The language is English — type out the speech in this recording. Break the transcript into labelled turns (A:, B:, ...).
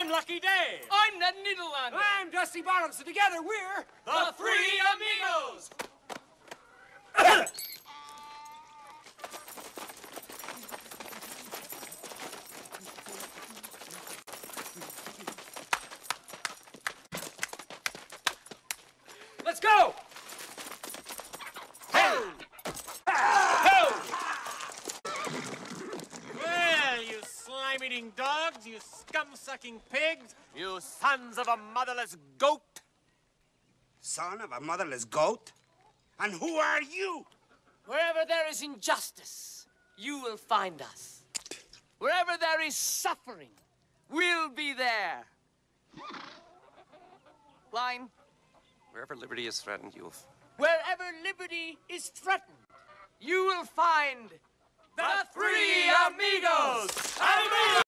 A: Lucky Day.
B: I'm Ned Needlelander.
A: I'm Dusty Bottoms, and together we're
B: the Three Amigos.
A: Let's go!
C: Well, you slime-eating dogs, you scum-sucking pigs, you sons of a motherless goat.
D: Son of a motherless goat? And who are you?
B: Wherever there is injustice, you will find us. Wherever there is suffering, we'll be there. Line.
E: Wherever liberty is threatened, you'll...
B: Wherever liberty is threatened, you will find the Three Amigos.